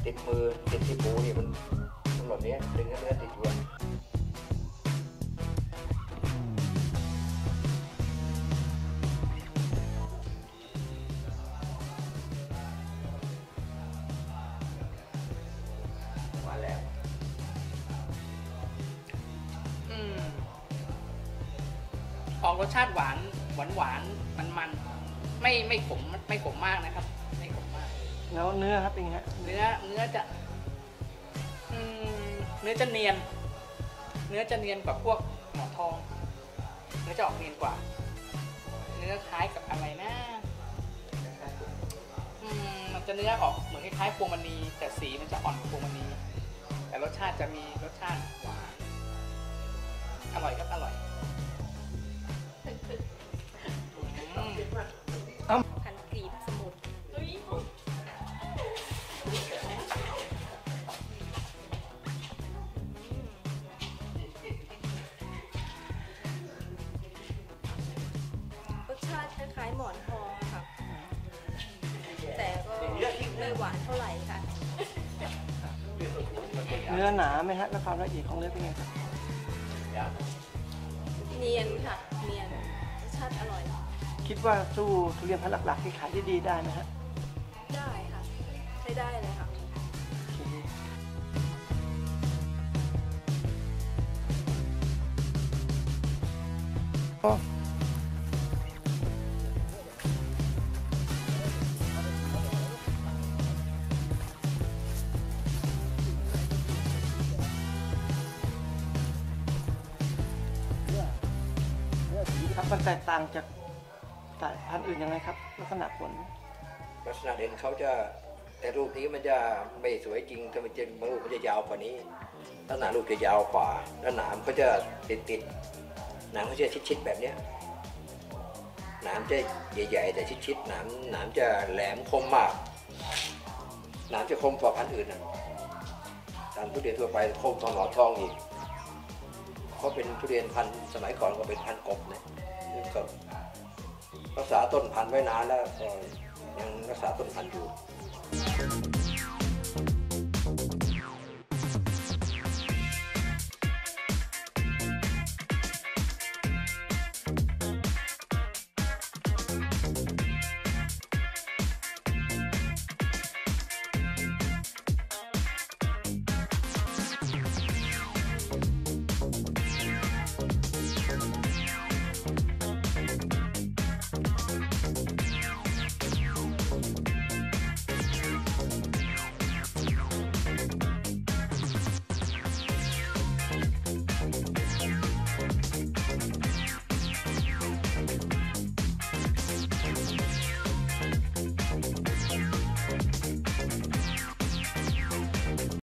ติดมือติดที่ปูนี่มันแบบนี้ดึงเนื้อติดอยู่มาแล้วออกรสชาติหวานมันไม่ขมมากนะครับไม่ขมมากแล้วเนื้อครับเป็นไงฮะเนื้อจะเนื้อจะเนียนกว่าพวกหมอนทองเนื้อจะออกเนียนกว่าเนื้อคล้ายกับอะไรนะมันจะเนื้อออกเหมือนคล้ายๆพวงมณีแต่สีมันจะอ่อนกว่าพวงมณีแต่รสชาติจะมีรสชาติหวานอร่อยครับอร่อยพันกรีบสมุนรสชาติคล้ายๆหมอนทองค่ะแต่ก็ไม่หวานเท่าไหร่ค่ะเนื้อหนาไหมฮะแล้วความละเอียดของเนื้อเป็นไงครับเนียนค่ะเนียนรสชาติอร่อยคิดว่าสู้ทุเรียนพันธุ์หลักๆที่ขายได้ดีได้ไหมฮะได้ค่ะใช้ได้เลยค่ะครับมันแตกต่างจากสายพันธุ์อื่นยังไงครับลักษณะผลลักษณะเด่นเขาจะแต่รูปนี้มันจะไม่สวยจริงถ้ามันจะบางรูปมันจะยาวกว่านี้ลักษณะรูปจะยาวกว่าแล้วหนามเขาจะติดหนามเขาจะชิดๆแบบนี้หนามจะใหญ่ๆแต่ชิดๆหนามจะแหลมคมมากหนามจะคมกว่าพันธุ์อื่นนะตามทุเรียนทั่วไปคมทองหล่อทองอีกเขาเป็นทุเรียนพันธุ์สมัยก่อนก็เป็นพันธุ์กบเนี่ยก็รักษาต้นพันธุ์ไว้นานแล้วก็ยังรักษาต้นพันธุ์อยู่